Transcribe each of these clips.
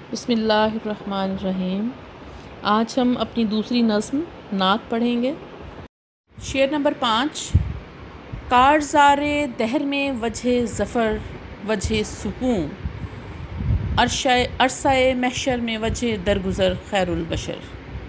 بسم اللہ الرحمن الرحیم۔ آج ہم اپنی دوسری نظم نعت پڑھیں گے۔ شعر نمبر 5۔ کارزار دہر میں وجہ ظفر وجہ سکون، عرصہ محشر میں وجہ درگزر خیر البشر۔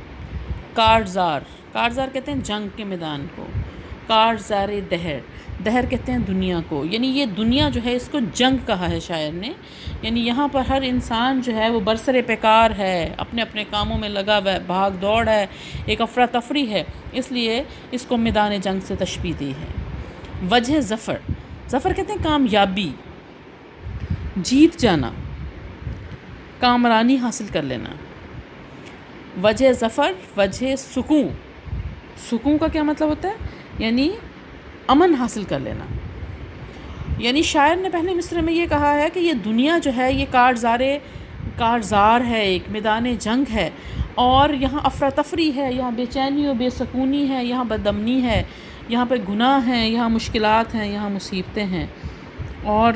کارزار کہتے ہیں جنگ کے میدان کو، کارزار دہر، دہر کہتے ہیں دنیا کو، یعنی یہ دنیا جو ہے اس کو جنگ کہا ہے شاعر نے، یعنی یہاں پر ہر انسان جو ہے وہ برسر پیکار ہے، اپنے اپنے کاموں میں لگا ہوا ہے، بھاگ دوڑ ہے، ایک افراتفری ہے، اس لیے اس کو میدان جنگ سے تشبیہ دی ہے۔ وجہ ظفر کہتے ہیں کامیابی، جیت جانا، کامرانی حاصل کر لینا۔ وجہ ظفر، وجہ سکون کا کیا مطلب ہوتا ہے؟ یعنی امن حاصل کر لینا۔ یعنی شاعر نے پہلے مصرع میں یہ کہا ہے کہ یہ دنیا جو ہے یہ کارزار ہے، ایک میدان جنگ ہے، اور یہاں افراتفری ہے، یہاں بے چینی و بے سکونی ہے، یہاں بدامنی ہے، یہاں پہ گناہ ہیں، یہاں مشکلات ہیں، یہاں مصیبتیں ہیں۔ اور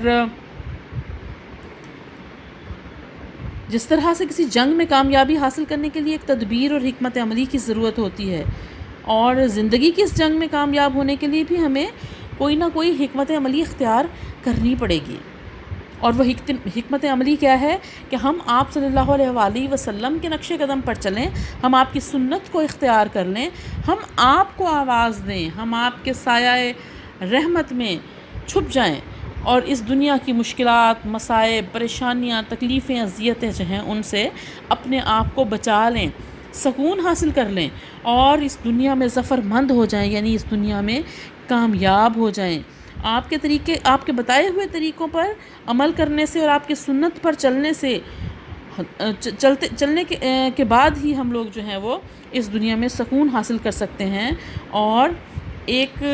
جس طرح سے کسی جنگ میں کامیابی حاصل کرنے کے لیے ایک تدبیر اور حکمت عملی کی ضرورت ہوتی ہے، اور زندگی کی اس جنگ میں کامیاب ہونے کے لیے بھی ہمیں کوئی نہ کوئی حکمت عملی اختیار کرنی پڑے گی۔ اور وہ حکمت عملی کیا ہے کہ ہم آپ صلی اللہ علیہ وآلہ وسلم کے نقش قدم پر چلیں، ہم آپ کی سنت کو اختیار کر لیں، ہم آپ کو آواز دیں، ہم آپ کے سایہ رحمت میں چھپ جائیں، اور اس دنیا کی مشکلات، مصائب، پریشانیاں، تکلیفیں، اذیتیں جو ہیں ان سے اپنے آپ کو بچا لیں، سکون حاصل کر لیں، اور اس دنیا میں ظفر مند ہو جائیں، یعنی اس دنیا میں کامیاب ہو جائیں۔ آپ کے بتائے ہوئے طریقوں پر عمل کرنے سے اور آپ کی سنت پر چلنے سے چلنے کے بعد ہی ہم لوگ جو ہیں وہ اس دنیا میں سکون حاصل کر سکتے ہیں، اور ایک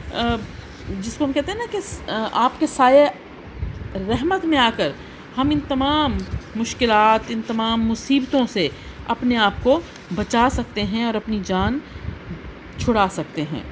جس کو ہم کہتے ہیں نا کہ آپ کے سایہ رحمت میں آ کر ہم ان تمام مشکلات، ان تمام مصیبتوں سے اپنے آپ کو بچا سکتے ہیں اور اپنی جان چھڑا سکتے ہیں۔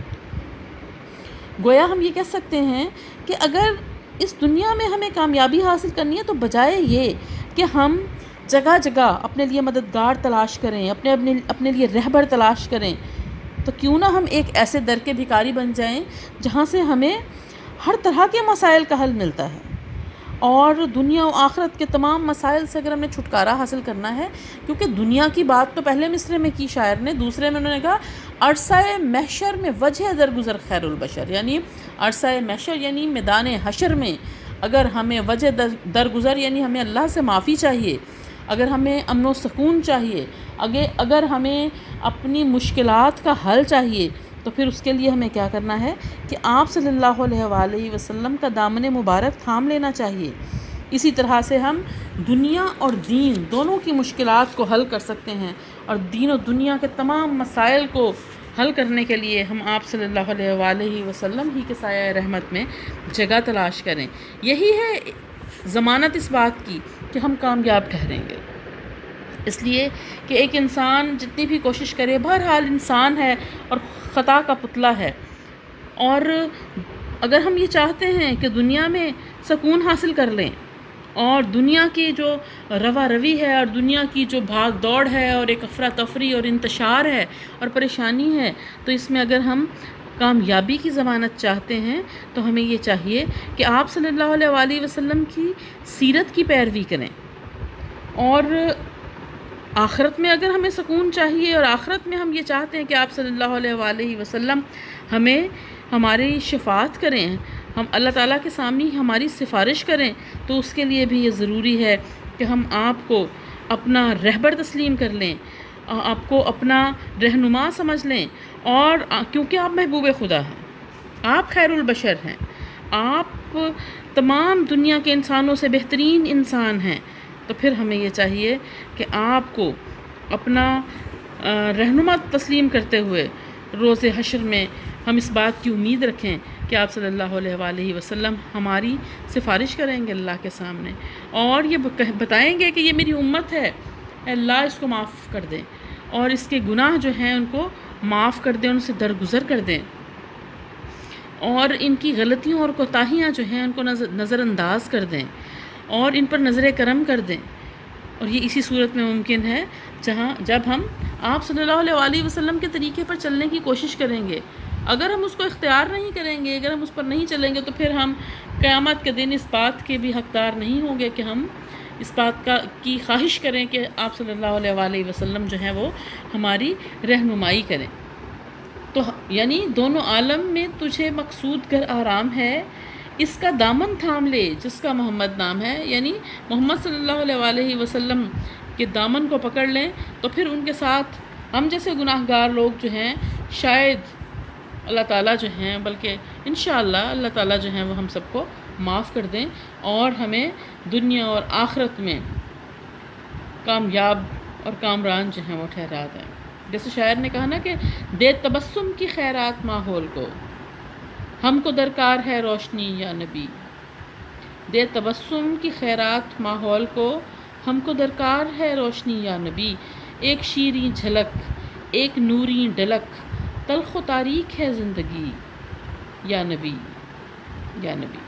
گویا ہم یہ کہہ سکتے ہیں کہ اگر اس دنیا میں ہمیں کامیابی حاصل کرنی ہے تو بجائے یہ کہ ہم جگہ جگہ اپنے لیے مددگار تلاش کریں، اپنے لیے رہبر تلاش کریں، تو کیوں نہ ہم ایک ایسے در کے بھکاری بن جائیں جہاں سے ہمیں ہر طرح کے مسائل کا حل ملتا ہے، اور دنیا و آخرت کے تمام مسائل سے اگر ہم نے چھٹکارا حاصل کرنا ہے، کیونکہ دنیا کی بات تو پہلے مصرع میں کی شاعر نے، دوسرے میں انہوں نے کہا عرصہ محشر میں وجہ درگزر خیر البشر، یعنی عرصہ محشر یعنی میدان حشر میں اگر ہمیں وجہ درگزر یعنی ہمیں اللہ سے معافی چاہیے، اگر ہمیں امن و سکون چاہیے، اگر ہمیں اپنی مشکلات کا حل چاہیے، تو پھر اس کے لیے ہمیں کیا کرنا ہے کہ آپ صلی اللہ علیہ وآلہ وسلم کا دامن مبارک تھام لینا چاہیے۔ اسی طرح سے ہم دنیا اور دین دونوں کی مشکلات کو حل کر سکتے ہیں، اور دین و دنیا کے تمام مسائل کو حل کرنے کے لیے ہم آپ صلی اللہ علیہ وآلہ وسلم ہی کے سایہ رحمت میں جگہ تلاش کریں۔ یہی ہے ضمانت اس بات کی کہ ہم کامیاب ٹھہریں گے، اس لیے کہ ایک انسان جتنی بھی کوشش کرے، بہرحال انسان ہے اور خطا کا پتلا ہے، اور اگر ہم یہ چاہتے ہیں کہ دنیا میں سکون حاصل کر لیں، اور دنیا کی جو روا روی ہے اور دنیا کی جو بھاگ دوڑ ہے اور ایک افراتفری اور انتشار ہے اور پریشانی ہے، تو اس میں اگر ہم کامیابی کی ضمانت چاہتے ہیں تو ہمیں یہ چاہیے کہ آپ صلی اللہ علیہ وآلہ وسلم کی سیرت کی پیروی کریں، اور آخرت میں اگر ہمیں سکون چاہیے اور آخرت میں ہم یہ چاہتے ہیں کہ آپ صلی اللہ علیہ وآلہ وسلم ہمیں ہماری شفاعت کریں، ہم اللہ تعالیٰ کے سامنے ہماری سفارش کریں، تو اس کے لیے بھی یہ ضروری ہے کہ ہم آپ کو اپنا رہبر تسلیم کر لیں، آپ کو اپنا رہنما سمجھ لیں، اور کیونکہ آپ محبوب خدا ہیں، آپ خیر البشر ہیں، آپ تمام دنیا کے انسانوں سے بہترین انسان ہیں، تو پھر ہمیں یہ چاہیے کہ آپ کو اپنا رہنما تسلیم کرتے ہوئے روز حشر میں ہم اس بات کی امید رکھیں کہ آپ صلی اللہ علیہ وآلہ وسلم ہماری سفارش کریں گے اللہ کے سامنے، اور یہ بتائیں گے کہ یہ میری امت ہے، اے اللہ اس کو معاف کر دیں، اور اس کے گناہ جو ہیں ان کو معاف کر دیں، ان سے درگزر کر دیں، اور ان کی غلطیوں اور کوتاہیاں جو ہیں ان کو نظر انداز کر دیں، اور ان پر نظر کرم کر دیں، اور یہ اسی صورت میں ممکن ہے جب ہم آپ صلی اللہ علیہ وسلم کے طریقے پر چلنے کی کوشش کریں گے۔ اگر ہم اس کو اختیار نہیں کریں گے، اگر ہم اس پر نہیں چلیں گے، تو پھر ہم قیامت کے دن اس بات کے بھی حقدار نہیں ہوں گے کہ ہم اس بات کی خواہش کریں کہ آپ صلی اللہ علیہ وسلم جو ہیں وہ ہماری رہنمائی کریں۔ تو یعنی دونوں عالم میں تجھے مقصود گر آرام ہے، اس کا دامن تھام لے جس کا محمد نام ہے، یعنی محمد صلی اللہ علیہ وسلم کے دامن کو پکڑ لیں تو پھر ان کے ساتھ ہم جیسے گناہ گار لوگ جو ہیں شاید اللہ تعالیٰ جو ہیں، بلکہ انشاءاللہ اللہ تعالیٰ جو ہیں وہ ہم سب کو معاف کر دیں اور ہمیں دنیا اور آخرت میں کامیاب اور کامران جو ہیں وہ ٹھہرا دیں۔ جیسے شاعر نے کہا نا کہ دے تبسم کی خیرات ماحول کو، ہم کو درکار ہے روشنی یا نبی۔ دے تبسم کی خیرات ماحول کو، ہم کو درکار ہے روشنی یا نبی۔ ایک شیریں جھلک، ایک نوری ڈلک، تلخ و تاریک ہے زندگی یا نبی یا نبی۔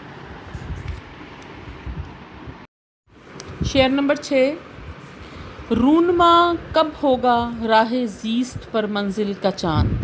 شعر نمبر 6۔ رونما کب ہوگا راہ زیست پر منزل کا چاند،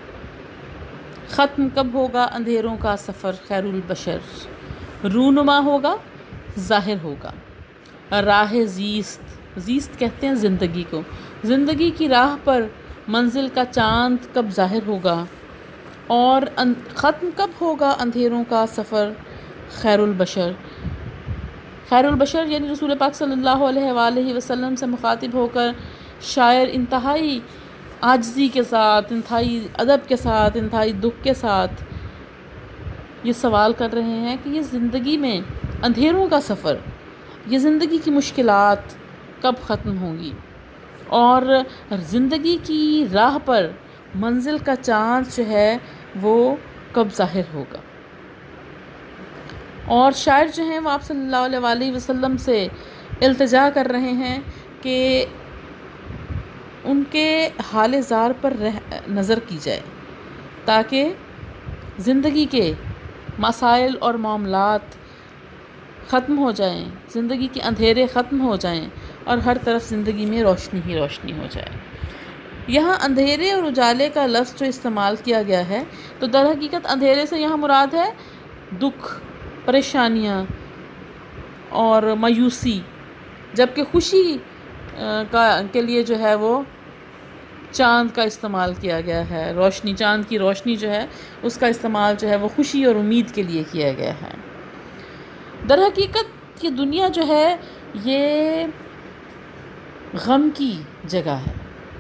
ختم کب ہوگا اندھیروں کا سفر خیر البشر۔ رونما ہوگا، ظاہر ہوگا، راہ زیست، زیست کہتے ہیں زندگی کو، زندگی کی راہ پر منزل کا چاند کب ظاہر ہوگا، اور ختم کب ہوگا اندھیروں کا سفر خیر البشر۔ خیر البشر یعنی رسول پاک صلی اللہ علیہ وآلہ وسلم سے مخاطب ہو کر شاعر انتہائی عاجزی کے ساتھ، انتہائی ادب کے ساتھ، انتہائی دکھ کے ساتھ یہ سوال کر رہے ہیں کہ یہ زندگی میں اندھیروں کا سفر، یہ زندگی کی مشکلات کب ختم ہوں گی، اور زندگی کی راہ پر منزل کا چاند جو ہے وہ کب ظاہر ہوگا۔ اور شاعر جو ہیں وہ آپ صلی اللہ علیہ وآلہ وسلم سے التجا کر رہے ہیں کہ ان کے حال زار پر نظر کی جائے تاکہ زندگی کے مسائل اور معاملات ختم ہو جائیں، زندگی کے اندھیرے ختم ہو جائیں اور ہر طرف زندگی میں روشنی ہی روشنی ہو جائے۔ یہاں اندھیرے اور اجالے کا لفظ جو استعمال کیا گیا ہے تو در حقیقت اندھیرے سے یہاں مراد ہے دکھ، پریشانیاں اور مایوسی، جبکہ خوشی کے لیے جو ہے وہ چاند کا استعمال کیا گیا ہے، روشنی، چاند کی روشنی جو ہے اس کا استعمال جو ہے وہ خوشی اور امید کے لیے کیا گیا ہے۔ در حقیقت یہ دنیا جو ہے یہ غم کی جگہ ہے،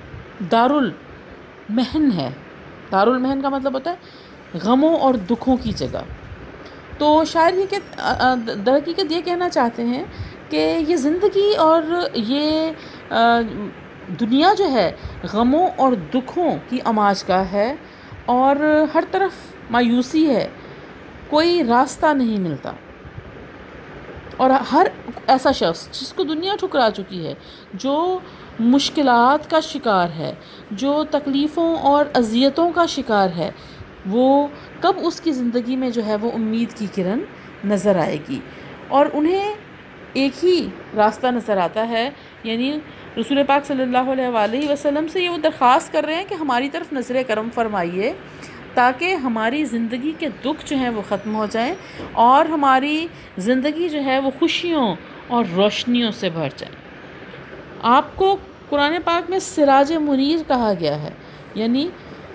دارالمحن ہے۔ دارالمحن کا مطلب ہوتا ہے غموں اور دکھوں کی جگہ۔ تو شاعر یہ در حقیقت یہ کہنا چاہتے ہیں کہ یہ زندگی اور یہ دنیا جو ہے غموں اور دکھوں کی آماجگاہ ہے، اور ہر طرف مایوسی ہے، کوئی راستہ نہیں ملتا، اور ہر ایسا شخص جس کو دنیا ٹھکرا چکی ہے، جو مشکلات کا شکار ہے، جو تکلیفوں اور اذیتوں کا شکار ہے، وہ کب اس کی زندگی میں جو ہے وہ امید کی کرن نظر آئے گی، اور انہیں ایک ہی راستہ نظر آتا ہے، یعنی رسول پاک صلی اللہ علیہ وآلہ وسلم سے یہ وہ درخواست کر رہے ہیں کہ ہماری طرف نظر کرم فرمائیے تاکہ ہماری زندگی کے دکھ جو ہیں وہ ختم ہو جائیں اور ہماری زندگی جو ہے وہ خوشیوں اور روشنیوں سے بھر جائے۔ آپ کو قرآن پاک میں سراج منیر کہا گیا ہے، یعنی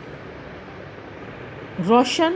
روشن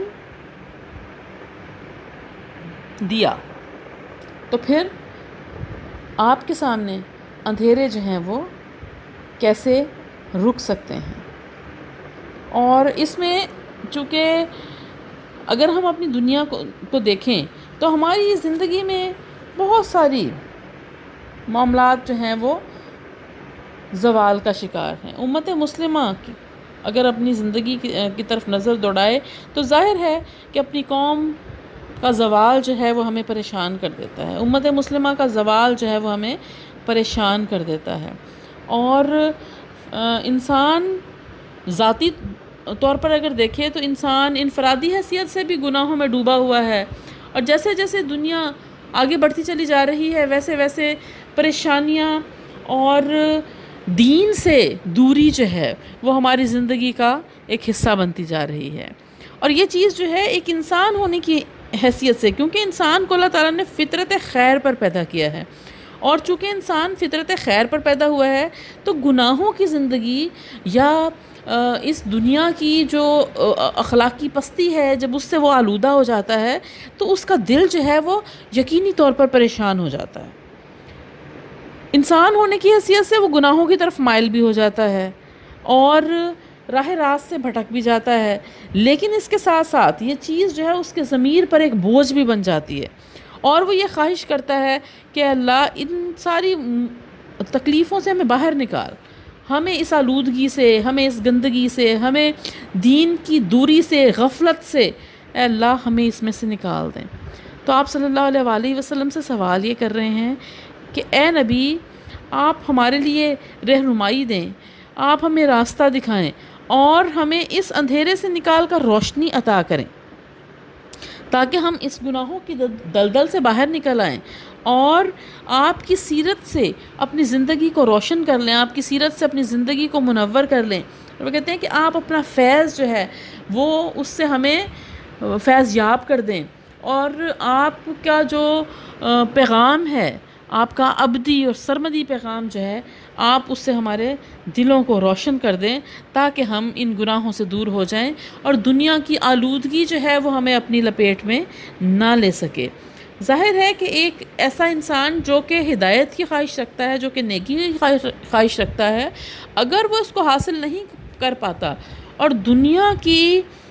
دیا، تو پھر آپ کے سامنے اندھیرے جو ہیں وہ کیسے رک سکتے ہیں۔ اور اس میں چونکہ اگر ہم اپنی دنیا کو دیکھیں تو ہماری زندگی میں بہت ساری معاملات جو ہیں وہ زوال کا شکار ہیں۔ امت مسلمہ اگر اپنی زندگی کی طرف نظر دوڑائے تو ظاہر ہے کہ اپنی قوم کا زوال جو ہے وہ ہمیں پریشان کر دیتا ہے، امت مسلمہ کا زوال جو ہے وہ ہمیں پریشان کر دیتا ہے، اور انسان ذاتی طور پر اگر دیکھے تو انسان انفرادی حیثیت سے بھی گناہوں میں ڈوبا ہوا ہے، اور جیسے جیسے دنیا آگے بڑھتی چلی جا رہی ہے ویسے ویسے پریشانیاں اور دین سے دوری جو ہے وہ ہماری زندگی کا ایک حصہ بنتی جا رہی ہے۔ اور یہ چیز جو ہے ایک انسان ہونے کی حیثیت سے، کیونکہ انسان کو اللہ تعالیٰ نے فطرت خیر پر پیدا کیا ہے، اور چونکہ انسان فطرت خیر پر پیدا ہوا ہے تو گناہوں کی زندگی یا اس دنیا کی جو اخلاقی پستی ہے، جب اس سے وہ آلودہ ہو جاتا ہے تو اس کا دل جو ہے وہ یقینی طور پر پریشان ہو جاتا ہے۔ انسان ہونے کی حیثیت سے وہ گناہوں کی طرف مائل بھی ہو جاتا ہے اور راہ راست سے بھٹک بھی جاتا ہے، لیکن اس کے ساتھ ساتھ یہ چیز جو ہے اس کے ضمیر پر ایک بوجھ بھی بن جاتی ہے، اور وہ یہ خواہش کرتا ہے کہ اللہ ان ساری تکلیفوں سے ہمیں باہر نکال، ہمیں اس آلودگی سے، ہمیں اس گندگی سے، ہمیں دین کی دوری سے، غفلت سے، اے اللہ ہمیں اس میں سے نکال دیں۔ تو آپ صلی اللہ علیہ وآلہ وسلم سے سوال یہ کر رہے ہیں کہ اے نبی، آپ ہمارے لیے رہنمائی دیں، آپ ہمیں راستہ دکھائیں اور ہمیں اس اندھیرے سے نکال کر روشنی عطا کریں، تاکہ ہم اس گناہوں کی دلدل سے باہر نکل آئیں اور آپ کی سیرت سے اپنی زندگی کو روشن کر لیں، آپ کی سیرت سے اپنی زندگی کو منور کر لیں۔ اور وہ کہتے ہیں کہ آپ اپنا فیض جو ہے وہ اس سے ہمیں فیض یاب کر دیں، اور آپ کا جو پیغام ہے، آپ کا ابدی اور سرمدی پیغام جو ہے، آپ اس سے ہمارے دلوں کو روشن کر دیں تاکہ ہم ان گناہوں سے دور ہو جائیں اور دنیا کی آلودگی جو ہے وہ ہمیں اپنی لپیٹ میں نہ لے سکے۔ ظاہر ہے کہ ایک ایسا انسان جو کہ ہدایت کی خواہش رکھتا ہے، جو کہ نیکی کی خواہش رکھتا ہے، اگر وہ اس کو حاصل نہیں کر پاتا اور دنیا کی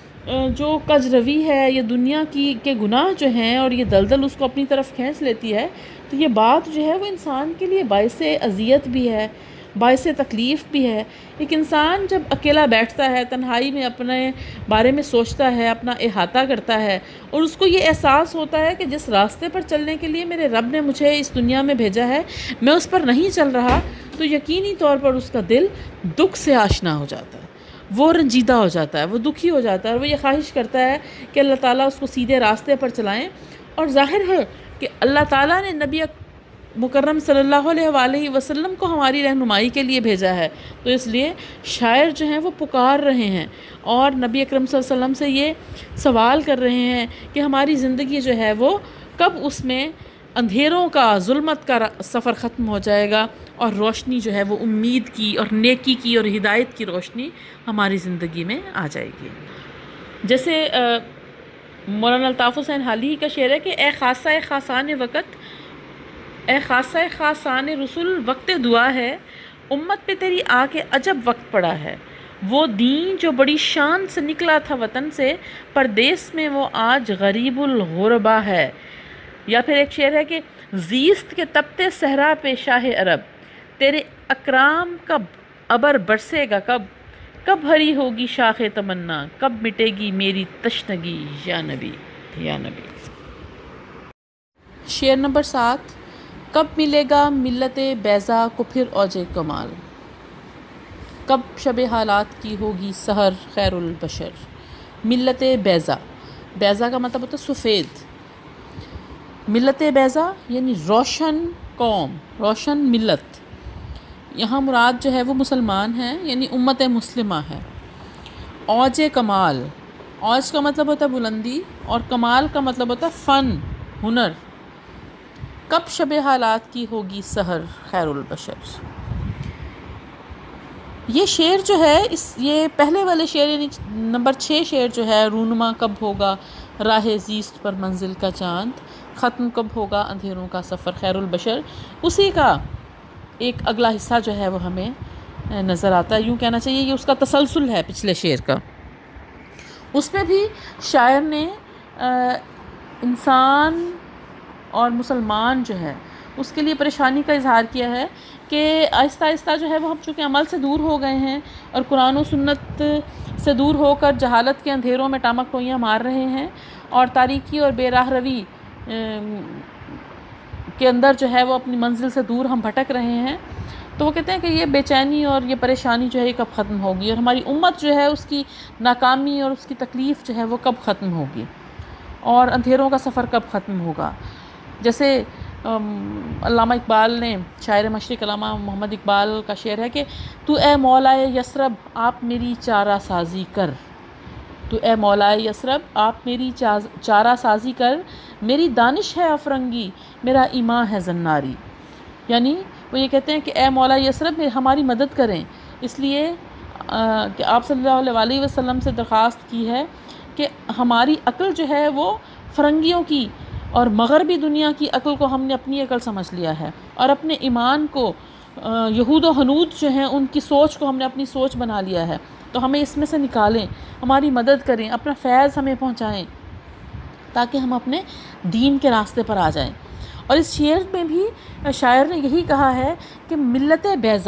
جو کج روی ہے، یہ دنیا کی کے گناہ جو ہیں اور یہ دلدل اس کو اپنی طرف کھینچ لیتی ہے، تو یہ بات جو ہے وہ انسان کے لیے باعث اذیت بھی ہے، باعث تکلیف بھی ہے۔ ایک انسان جب اکیلا بیٹھتا ہے، تنہائی میں اپنے بارے میں سوچتا ہے، اپنا احاطہ کرتا ہے، اور اس کو یہ احساس ہوتا ہے کہ جس راستے پر چلنے کے لیے میرے رب نے مجھے اس دنیا میں بھیجا ہے میں اس پر نہیں چل رہا، تو یقینی طور پر اس کا دل دکھ سے آشنا ہو جاتا ہے، وہ رنجیدہ ہو جاتا ہے، وہ دکھی ہو جاتا ہے، اور وہ یہ خواہش کرتا ہے کہ اللہ تعالیٰ اس کو سیدھے راستے پر چلائیں۔ اور ظاہر ہے کہ اللہ تعالیٰ نے نبی مکرم صلی اللہ علیہ وآلہ وسلم کو ہماری رہنمائی کے لیے بھیجا ہے، تو اس لیے شاعر جو ہیں وہ پکار رہے ہیں اور نبی اکرم صلی اللہ علیہ وسلم سے یہ سوال کر رہے ہیں کہ ہماری زندگی جو ہے وہ کب اس میں اندھیروں کا، ظلمت کا سفر ختم ہو جائے گا اور روشنی جو ہے وہ امید کی اور نیکی کی اور ہدایت کی روشنی ہماری زندگی میں آ جائے گی۔ جیسے مولانا الطاف حسین حالی کا شعر ہے کہ اے خاصہ خاصان وقت، اے خاصہ خاصان رسول، وقت دعا ہے، امت پہ تیری آ کے عجب وقت پڑا ہے، وہ دین جو بڑی شان سے نکلا تھا وطن سے، پردیس میں وہ آج غریب الغربا ہے۔ یا پھر ایک شعر ہے کہ زیست کے تپتے صحرا پہ شاہ عرب، تیرے اکرام کب ابر برسے گا، کب کب ہری ہوگی شاخ تمنا، کب مٹے گی میری تشنگی یا نبی یا نبی۔ شعر نمبر 7، کب ملے گا ملت بیضا کو پھر اوج کمال، کب شب حالات کی ہوگی سحر خیر البشر۔ ملت بیضا، بیضا کا مطلب ہوتا ہے سفید، ملت بیضا یعنی روشن قوم، روشن ملت، یہاں مراد جو ہے وہ مسلمان ہیں، یعنی امت مسلمہ ہے۔ اوج کمال، اوج کا مطلب ہوتا ہے بلندی اور کمال کا مطلب ہوتا ہے فن، ہنر۔ کب شب حالات کی ہوگی سحر خیر البشر۔ یہ شعر جو ہے یہ پہلے والے شعر یعنی نمبر 6 شعر جو ہے، رونما کب ہوگا راہ زیست پر منزل کا چاند، ختم کب ہوگا اندھیروں کا سفر خیر البشر، اسی کا ایک اگلا حصہ جو ہے وہ ہمیں نظر آتا ہے۔ یوں کہنا چاہیے یہ اس کا تسلسل ہے پچھلے شعر کا۔ اس میں بھی شاعر نے انسان اور مسلمان جو ہے اس کے لیے پریشانی کا اظہار کیا ہے کہ آہستہ آہستہ جو ہے وہ ہم چونکہ عمل سے دور ہو گئے ہیں اور قرآن و سنت سے دور ہو کر جہالت کے اندھیروں میں ٹامک ٹوئیاں مار رہے ہیں اور تاریکی اور بے راہ روی کے اندر جو ہے وہ اپنی منزل سے دور ہم بھٹک رہے ہیں، تو وہ کہتے ہیں کہ یہ بے چینی اور یہ پریشانی جو ہے یہ کب ختم ہوگی، اور ہماری امت جو ہے اس کی ناکامی اور اس کی تکلیف جو ہے وہ کب ختم ہوگی، اور اندھیروں کا سفر کب ختم ہوگا۔ جیسے علامہ اقبال نے، شاعر مشرق علامہ محمد اقبال کا شعر ہے کہ تو اے مولائے یثرب آپ میری چارہ سازی کر، تو اے مولائے یثرب آپ میری چارہ سازی کر، میری دانش ہے افرنگی میرا ایمان ہے زناری. یعنی وہ یہ کہتے ہیں کہ اے مولا یثرب ہماری مدد کریں، اس لیے کہ آپ صلی اللہ علیہ وسلم سے درخواست کی ہے کہ ہماری عقل جو ہے وہ فرنگیوں کی اور مغربی دنیا کی عقل کو ہم نے اپنی عقل سمجھ لیا ہے، اور اپنے ایمان کو یہود و ہنود جو ہیں ان کی سوچ کو ہم نے اپنی سوچ بنا لیا ہے. تو ہمیں اس میں سے نکالیں، ہماری مدد کریں، اپنا فیض ہمیں پہنچائیں تاکہ ہم اپنے دین کے راستے پر آ جائیں. اور اس شعر میں بھی شاعر نے یہی کہا ہے کہ ملت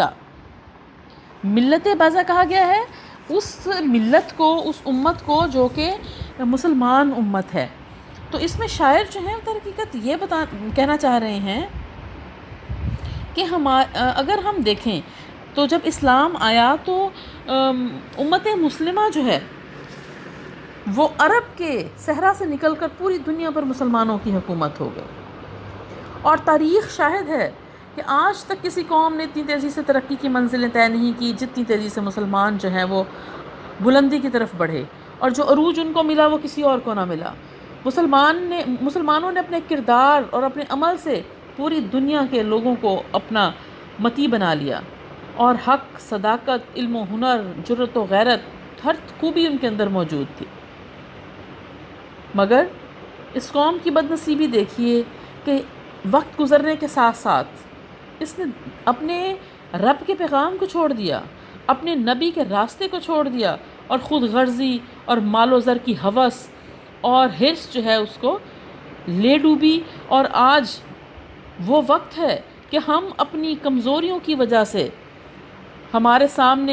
بیضا کہا گیا ہے اس ملت کو، اس امت کو جو کہ مسلمان امت ہے. تو اس میں شاعر جو ہیں در حقیقت یہ کہنا چاہ رہے ہیں کہ اگر ہم دیکھیں تو جب اسلام آیا تو امت مسلمہ جو ہے وہ عرب کے صحرا سے نکل کر پوری دنیا پر مسلمانوں کی حکومت ہو گئی. اور تاریخ شاہد ہے کہ آج تک کسی قوم نے اتنی تیزی سے ترقی کی منزلیں طے نہیں کی جتنی تیزی سے مسلمان جو ہیں وہ بلندی کی طرف بڑھے، اور جو عروج ان کو ملا وہ کسی اور کو نہ ملا. مسلمانوں نے اپنے کردار اور اپنے عمل سے پوری دنیا کے لوگوں کو اپنا متی بنا لیا، اور حق، صداقت، علم و ہنر، جرأت و غیرت، ہر خوبی ان کے اندر موجود تھی. مگر اس قوم کی بد نصیبی دیکھیے کہ وقت گزرنے کے ساتھ ساتھ اس نے اپنے رب کے پیغام کو چھوڑ دیا، اپنے نبی کے راستے کو چھوڑ دیا، اور خود غرضی اور مال و زر کی ہوس اور حرص جو ہے اس کو لے ڈوبی. اور آج وہ وقت ہے کہ ہم اپنی کمزوریوں کی وجہ سے، ہمارے سامنے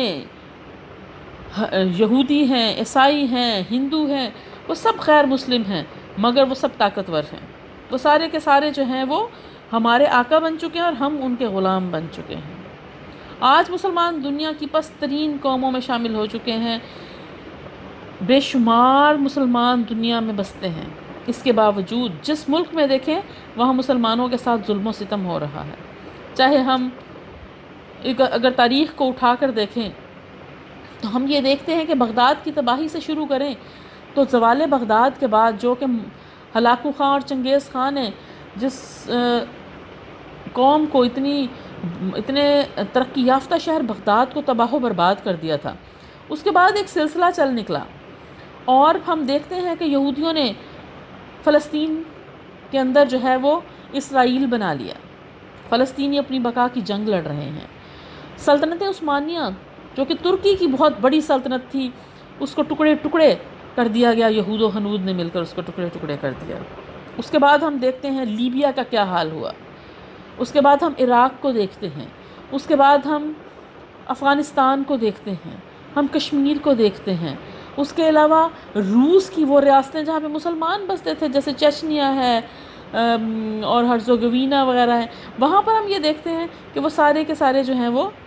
یہودی ہیں، عیسائی ہیں، ہندو ہیں، وہ سب غیر مسلم ہیں مگر وہ سب طاقتور ہیں. وہ سارے کے سارے جو ہیں وہ ہمارے آقا بن چکے ہیں اور ہم ان کے غلام بن چکے ہیں. آج مسلمان دنیا کی پست ترین قوموں میں شامل ہو چکے ہیں. بے شمار مسلمان دنیا میں بستے ہیں، اس کے باوجود جس ملک میں دیکھیں وہاں مسلمانوں کے ساتھ ظلم و ستم ہو رہا ہے. چاہے ہم اگر تاریخ کو اٹھا کر دیکھیں تو ہم یہ دیکھتے ہیں کہ بغداد کی تباہی سے شروع کریں تو زوال بغداد کے بعد جو کہ ہلاکو خان اور چنگیز خان نے جس قوم کو اتنے ترقی یافتہ شہر بغداد کو تباہ و برباد کر دیا تھا، اس کے بعد ایک سلسلہ چل نکلا، اور ہم دیکھتے ہیں کہ یہودیوں نے فلسطین کے اندر جو ہے وہ اسرائیل بنا لیا. فلسطینی اپنی بقا کی جنگ لڑ رہے ہیں. سلطنت عثمانیہ جو کہ ترکی کی بہت بڑی سلطنت تھی اس کو ٹکڑے ٹکڑے کر دیا گیا، یہود و ہنود نے مل کر اس کو ٹکڑے ٹکڑے کر دیا. اس کے بعد ہم دیکھتے ہیں لیبیا کا کیا حال ہوا، اس کے بعد ہم عراق کو دیکھتے ہیں، اس کے بعد ہم افغانستان کو دیکھتے ہیں، ہم کشمیر کو دیکھتے ہیں، اس کے علاوہ روس کی وہ ریاستیں جہاں پہ مسلمان بستے تھے جیسے چچنیا ہے اور ہرزوگوینا وغیرہ ہیں، وہاں پر ہم یہ دیکھتے ہیں کہ وہ سارے کے سارے جو ہیں وہ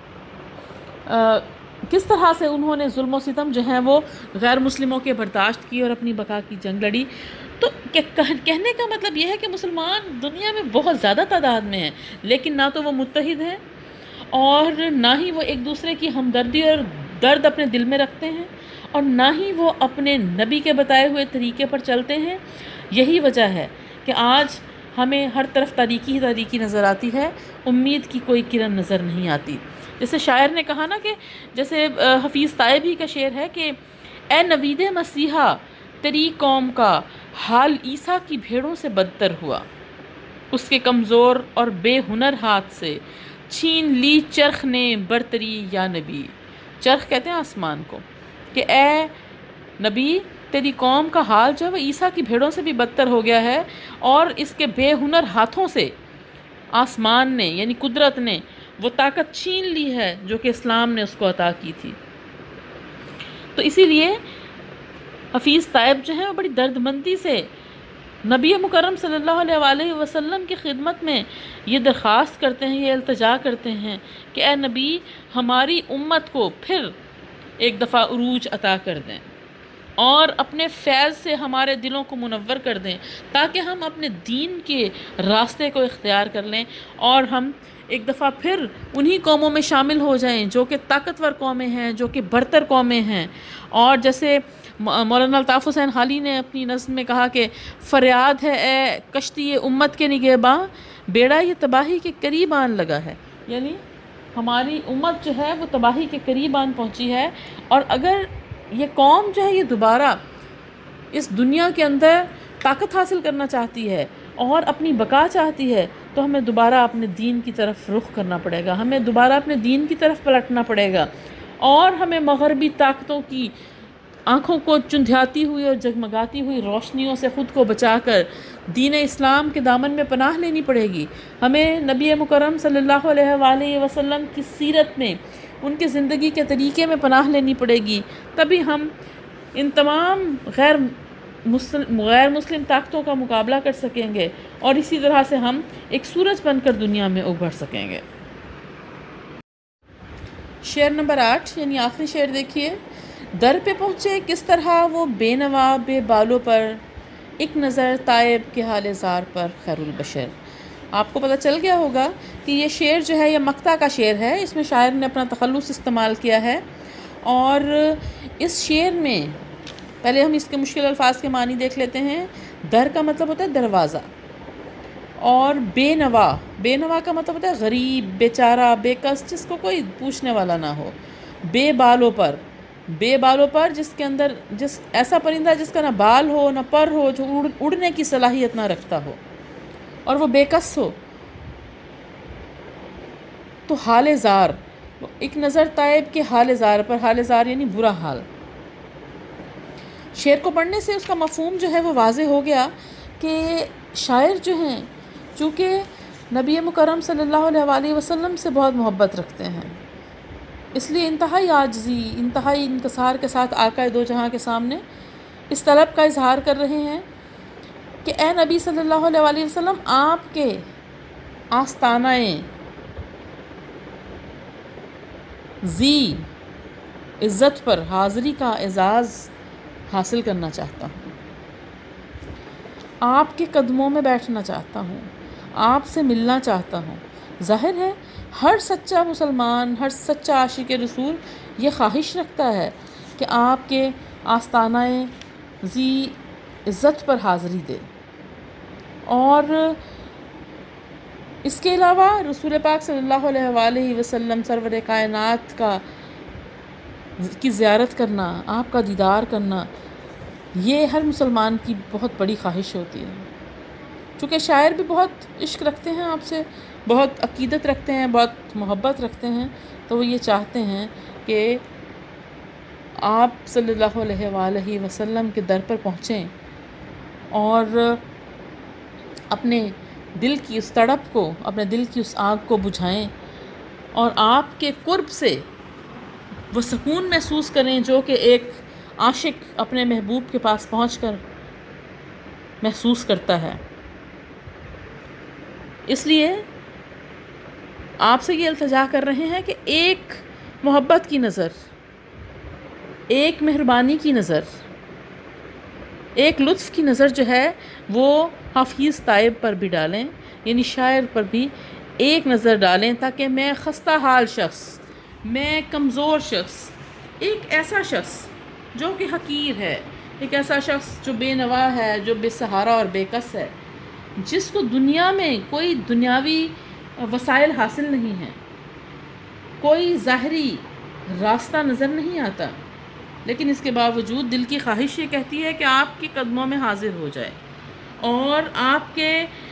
کس طرح سے انہوں نے ظلم و ستم جو ہیں وہ غیر مسلموں کے برداشت کی اور اپنی بقا کی جنگ لڑی. تو کہنے کا مطلب یہ ہے کہ مسلمان دنیا میں بہت زیادہ تعداد میں ہیں، لیکن نہ تو وہ متحد ہیں اور نہ ہی وہ ایک دوسرے کی ہمدردی اور درد اپنے دل میں رکھتے ہیں، اور نہ ہی وہ اپنے نبی کے بتائے ہوئے طریقے پر چلتے ہیں. یہی وجہ ہے کہ آج ہمیں ہر طرف تاریکی تاریکی نظر آتی ہے، امید کی کوئی کرن نظر نہیں آتی. جیسے شاعر نے کہا نا کہ جیسے حفیظ طائب ہی کا شعر ہے کہ اے نوید مسیحا تیری قوم کا حال عیسیٰ کی بھیڑوں سے بدتر ہوا، اس کے کمزور اور بے ہنر ہاتھ سے چھین لی چرخ نے برتری یا نبی. چرخ کہتے ہیں آسمان کو، کہ اے نبی تیری قوم کا حال جو ہے وہ عیسیٰ کی بھیڑوں سے بھی بدتر ہو گیا ہے، اور اس کے بے ہنر ہاتھوں سے آسمان نے یعنی قدرت نے وہ طاقت چھین لی ہے جو کہ اسلام نے اس کو عطا کی تھی. تو اسی لیے حفیظ طائب جو ہیں وہ بڑی درد مندی سے نبی مکرم صلی اللہ علیہ وسلم کی خدمت میں یہ درخواست کرتے ہیں، یہ التجا کرتے ہیں کہ اے نبی ہماری امت کو پھر ایک دفعہ عروج عطا کر دیں. اور اپنے فیض سے ہمارے دلوں کو منور کر دیں، تاکہ ہم اپنے دین کے راستے کو اختیار کر لیں اور ہم ایک دفعہ پھر انہی قوموں میں شامل ہو جائیں جو کہ طاقتور قومیں ہیں، جو کہ برتر قومیں ہیں۔ اور جیسے مولانا الطاف حسین حالی نے اپنی نظم میں کہا کہ فریاد ہے اے کشتی امت کے نگہباں، بیڑا یہ تباہی کے قریب آن لگا ہے، یعنی ہماری امت جو ہے وہ تباہی کے قریب آن پہنچی ہے، اور اگر یہ قوم جو ہے یہ دوبارہ اس دنیا کے اندر طاقت حاصل کرنا چاہتی ہے اور اپنی بقا چاہتی ہے، تو ہمیں دوبارہ اپنے دین کی طرف رخ کرنا پڑے گا، ہمیں دوبارہ اپنے دین کی طرف پلٹنا پڑے گا، اور ہمیں مغربی طاقتوں کی آنکھوں کو چندھیاتی ہوئی اور جگمگاتی ہوئی روشنیوں سے خود کو بچا کر دین اسلام کے دامن میں پناہ لینی پڑے گی۔ ہمیں نبی مکرم صلی اللہ علیہ وآلہ وسلم کی سیرت میں، ان کے زندگی کے طریقے میں پناہ لینی پڑے گی، تبھی ہم ان تمام غیر مسلم طاقتوں کا مقابلہ کر سکیں گے، اور اسی طرح سے ہم ایک سورج بن کر دنیا میں ابھر سکیں گے۔ شعر نمبر 8 یعنی آخری شعر دیکھیے۔ در پہ پہنچے کس طرح وہ بے نوا بے بالوں پر، ایک نظر تائب کے حال زار پر خیر البشر۔ آپ کو پتہ چل گیا ہوگا کہ یہ شعر جو ہے یہ مقطع کا شعر ہے، اس میں شاعر نے اپنا تخلص استعمال کیا ہے، اور اس شعر میں پہلے ہم اس کے مشکل الفاظ کے معنی دیکھ لیتے ہیں۔ در کا مطلب ہوتا ہے دروازہ، اور بے نوا کا مطلب ہوتا ہے غریب، بیچارہ، بے کس، جس کو کوئی پوچھنے والا نہ ہو۔ بے بالوں پر جس کے اندر ایسا پرندہ جس کا نہ بال ہو نہ پر ہو، جو اڑنے کی صلاحیت نہ رکھتا ہو اور وہ بے کس ہو۔ تو حال زار، ایک نظر تائب کے حال زار پر، حال زار یعنی برا حال۔ شعر کو پڑھنے سے اس کا مفہوم جو ہے وہ واضح ہو گیا کہ شاعر جو ہیں چونکہ نبی مکرم صلی اللہ علیہ وآلہ وسلم سے بہت محبت رکھتے ہیں، اس لیے انتہائی عاجزی، انتہائی انکسار کے ساتھ آقا دو جہاں کے سامنے اس طلب کا اظہار کر رہے ہیں کہ اے نبی صلی اللہ علیہ وآلہ وسلم، آپ کے آستانہ ذی عزت پر حاضری کا اعزاز حاصل کرنا چاہتا ہوں، آپ کے قدموں میں بیٹھنا چاہتا ہوں، آپ سے ملنا چاہتا ہوں۔ ظاہر ہے ہر سچا مسلمان، ہر سچا عاشق رسول یہ خواہش رکھتا ہے کہ آپ کے آستانہ ذی عزت پر حاضری دے، اور اس کے علاوہ رسول پاک صلی اللہ علیہ وآلہ وسلم سرور کائنات کی زیارت کرنا، آپ کا دیدار کرنا، یہ ہر مسلمان کی بہت بڑی خواہش ہوتی ہے۔ چونکہ شاعر بھی بہت عشق رکھتے ہیں آپ سے، بہت عقیدت رکھتے ہیں، بہت محبت رکھتے ہیں، تو وہ یہ چاہتے ہیں کہ آپ صلی اللہ علیہ وآلہ وسلم کے در پر پہنچیں اور اپنے دل کی اس تڑپ کو، اپنے دل کی اس آگ کو بجھائیں، اور آپ کے قرب سے وہ سکون محسوس کریں جو کہ ایک عاشق اپنے محبوب کے پاس پہنچ کر محسوس کرتا ہے۔ اس لیے آپ سے یہ التجا کر رہے ہیں کہ ایک محبت کی نظر، ایک مہربانی کی نظر، ایک لطف کی نظر جو ہے وہ حفیظ تائب پر بھی ڈالیں، یعنی شاعر پر بھی ایک نظر ڈالیں، تاکہ میں خستہ حال شخص، میں کمزور شخص، ایک ایسا شخص جو کہ حقیر ہے، ایک ایسا شخص جو بے نوا ہے، جو بے سہارا اور بے کس ہے، جس کو دنیا میں کوئی دنیاوی وسائل حاصل نہیں ہیں، کوئی ظاہری راستہ نظر نہیں آتا، لیکن اس کے باوجود دل کی خواہش یہ کہتی ہے کہ آپ کے قدموں میں حاضر ہو جائے، اور آپ کے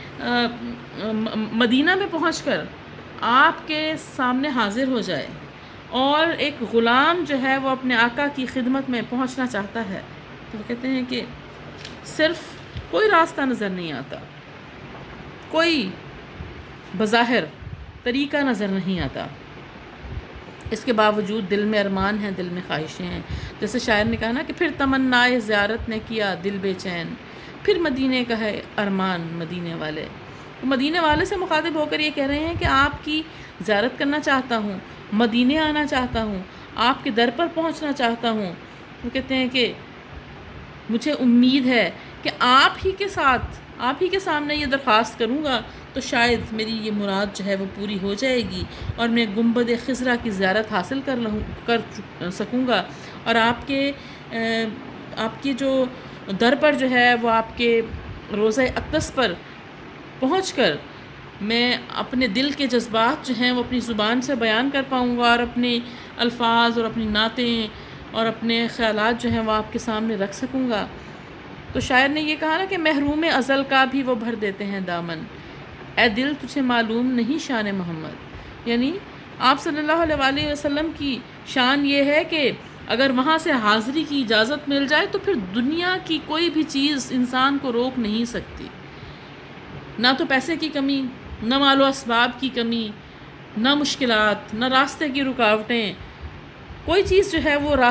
مدینہ میں پہنچ کر آپ کے سامنے حاضر ہو جائے، اور ایک غلام جو ہے وہ اپنے آقا کی خدمت میں پہنچنا چاہتا ہے، تو وہ کہتے ہیں کہ صرف کوئی راستہ نظر نہیں آتا، کوئی بظاہر طریقہ نظر نہیں آتا، اس کے باوجود دل میں ارمان ہیں، دل میں خواہشیں ہیں۔ جیسے شاعر نے کہا نا کہ پھر تمنائے زیارت نے کیا دل بے چین، پھر مدینے کا ہے ارمان مدینے والے۔ تو مدینے والے سے مخاطب ہو کر یہ کہہ رہے ہیں کہ آپ کی زیارت کرنا چاہتا ہوں، مدینے آنا چاہتا ہوں، آپ کے در پر پہنچنا چاہتا ہوں۔ وہ کہتے ہیں کہ مجھے امید ہے کہ آپ ہی کے سامنے یہ درخواست کروں گا تو شاید میری یہ مراد جو ہے وہ پوری ہو جائے گی اور میں گنبد خضرا کی زیارت حاصل کر سکوں گا، اور آپ کے جو در پر جو ہے وہ آپ کے روضہ اقدس پر پہنچ کر میں اپنے دل کے جذبات جو ہیں وہ اپنی زبان سے بیان کر پاؤں گا، اور اپنے الفاظ اور اپنی نعتیں اور اپنے خیالات جو ہیں وہ آپ کے سامنے رکھ سکوں گا۔ تو شاعر نے یہ کہا نا کہ محروم ازل کا بھی وہ بھر دیتے ہیں دامن، اے دل تجھے معلوم نہیں شان محمد۔ یعنی آپ صلی اللہ علیہ وآلہ وسلم کی شان یہ ہے کہ اگر وہاں سے حاضری کی اجازت مل جائے تو پھر دنیا کی کوئی بھی چیز انسان کو روک نہیں سکتی، نہ تو پیسے کی کمی، نہ مال و اسباب کی کمی، نہ مشکلات، نہ راستے کی رکاوٹیں، کوئی چیز جو ہے وہ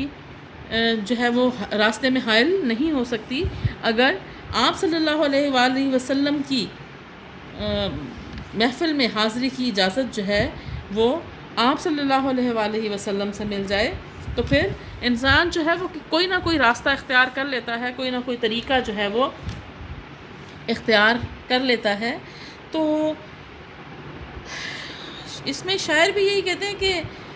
راستے میں حائل نہیں ہو سکتی اگر آپ صلی اللہ علیہ وآلہ وسلم کی محفل میں حاضری کی اجازت جو ہے وہ آپ صلی اللہ علیہ وآلہ وسلم سے مل جائے تو پھر انسان جو ہے وہ کوئی نہ کوئی راستہ اختیار کر لیتا ہے، کوئی نہ کوئی طریقہ جو ہے وہ اختیار کر لیتا ہے۔ تو اس میں شاعر بھی یہی کہتے ہیں کہ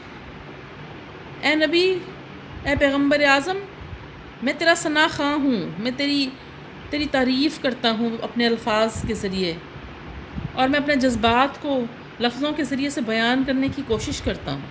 اے نبی، اے پیغمبر اعظم، میں تیرا ثنا خواں ہوں، میں تیری تعریف کرتا ہوں اپنے الفاظ کے ذریعے، اور میں اپنے جذبات کو لفظوں کے ذریعے سے بیان کرنے کی کوشش کرتا ہوں۔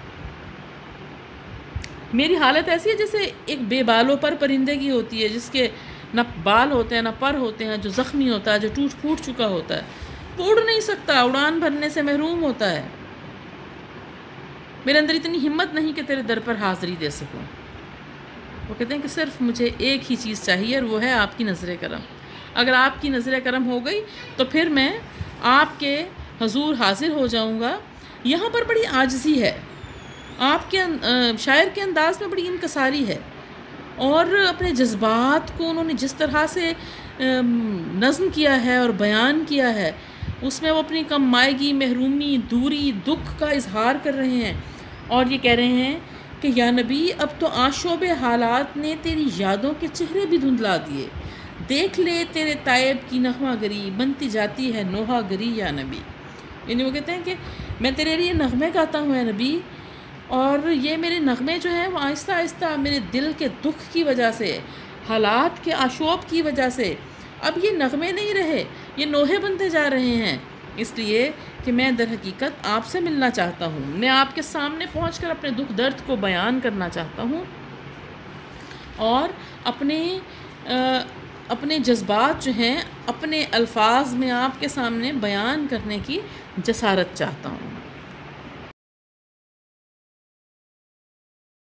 میری حالت ایسی ہے جیسے ایک بے بالوں پر پرندے کی ہوتی ہے، جس کے نہ بال ہوتے ہیں نہ پر ہوتے ہیں، جو زخمی ہوتا ہے، جو ٹوٹ پھوٹ چکا ہوتا ہے، وہ اڑ نہیں سکتا، اڑان بھرنے سے محروم ہوتا ہے۔ میرے اندر اتنی ہمت نہیں کہ تیرے در پر حاضری دے سکوں۔ وہ کہتے ہیں کہ صرف مجھے ایک ہی چیز چاہیے، اور وہ ہے آپ کی نظر کرم۔ اگر آپ کی نظر کرم ہو گئی تو پھر میں آپ کے حضور حاضر ہو جاؤں گا۔ یہاں پر بڑی عاجزی ہے، آپ کے شاعر کے انداز میں بڑی انکساری ہے، اور اپنے جذبات کو انہوں نے جس طرح سے نظم کیا ہے اور بیان کیا ہے، اس میں وہ اپنی کم مائگی، محرومی، دوری، دکھ کا اظہار کر رہے ہیں، اور یہ کہہ رہے ہیں کہ یا نبی، اب تو آشوب حالات نے تیری یادوں کے چہرے بھی دھندلا دیے، دیکھ لے تیرے تائب کی نغمہ گری، بنتی جاتی ہے نوحہ گری یا نبی۔ یعنی وہ کہتے ہیں کہ میں تیرے لیے نغمے گاتا ہوں اے نبی، اور یہ میرے نغمے جو ہیں وہ آہستہ آہستہ میرے دل کے دکھ کی وجہ سے، حالات کے آشوب کی وجہ سے اب یہ نغمے نہیں رہے، یہ نوحے بنتے جا رہے ہیں، اس لیے کہ میں در حقیقت آپ سے ملنا چاہتا ہوں، میں آپ کے سامنے پہنچ کر اپنے دکھ درد کو بیان کرنا چاہتا ہوں، اور اپنے جذبات جو ہیں اپنے الفاظ میں آپ کے سامنے بیان کرنے کی جسارت چاہتا ہوں۔